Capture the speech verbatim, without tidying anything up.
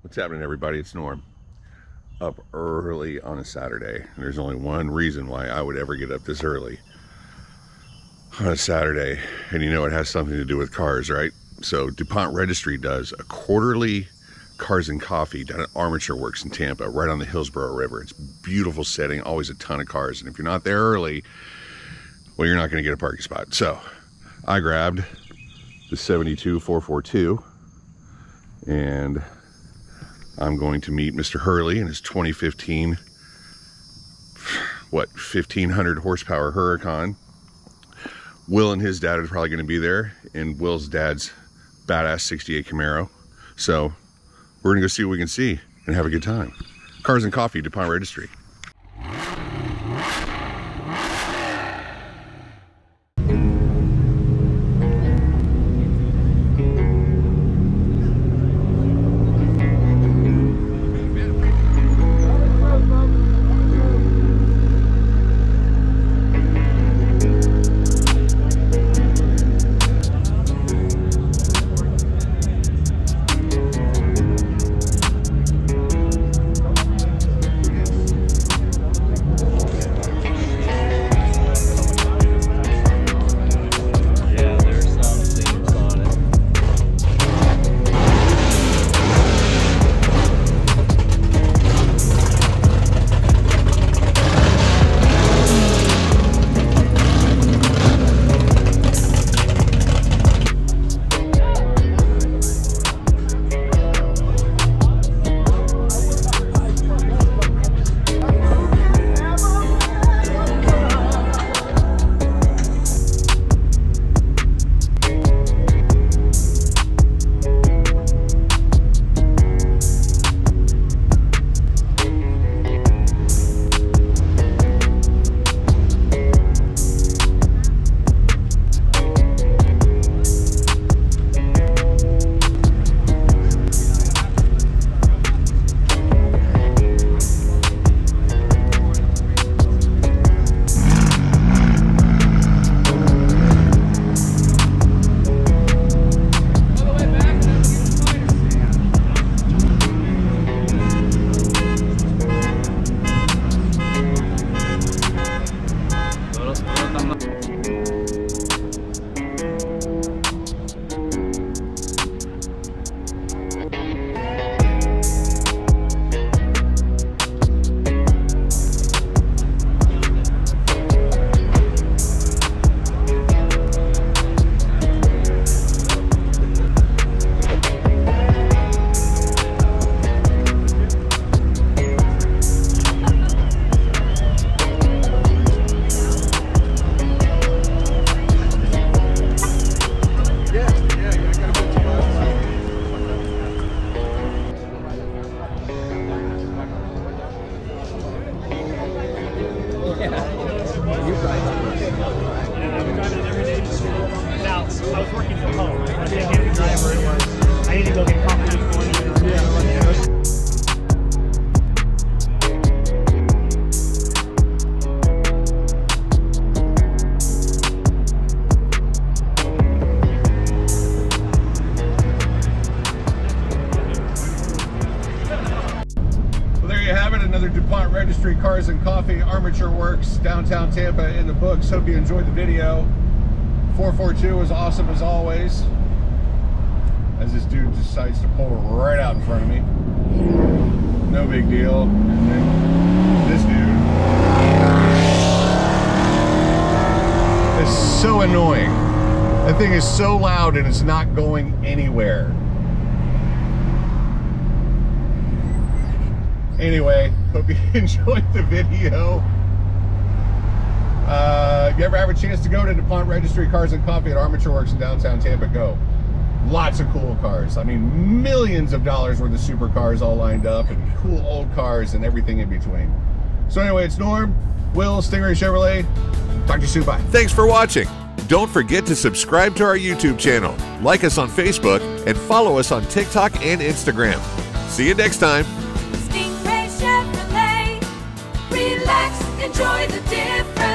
What's happening, everybody? It's Norm. Up early on a Saturday. And there's only one reason why I would ever get up this early on a Saturday. And you know it has something to do with cars, right? So DuPont Registry does a quarterly Cars and Coffee down at Armature Works in Tampa, right on the Hillsborough River. It's a beautiful setting, always a ton of cars. And if you're not there early, well, you're not going to get a parking spot. So I grabbed the seventy-two four forty-two and I'm going to meet Mister Hurley in his twenty fifteen, what, fifteen hundred horsepower Huracan. Will and his dad are probably going to be there, and Will's dad's badass sixty-eight Camaro. So we're going to go see what we can see and have a good time. Cars and Coffee, DuPont Registry. Another DuPont Registry Cars and Coffee, Armature Works, downtown Tampa in the books. Hope you enjoyed the video. four forty-two was awesome as always, as this dude decides to pull right out in front of me. No big deal. And then this dude is so annoying. That thing is so loud and it's not going anywhere. Anyway, hope you enjoyed the video. Uh, if you ever have a chance to go to DuPont Registry Cars and Coffee at Armature Works in downtown Tampa, go. Lots of cool cars. I mean, millions of dollars worth of supercars all lined up, and cool old cars and everything in between. So anyway, it's Norm, Will, Stingray Chevrolet. Talk to you soon. Bye. Thanks for watching. Don't forget to subscribe to our YouTube channel, like us on Facebook, and follow us on TikTok and Instagram. See you next time. Stingray Chevrolet, relax, enjoy the difference.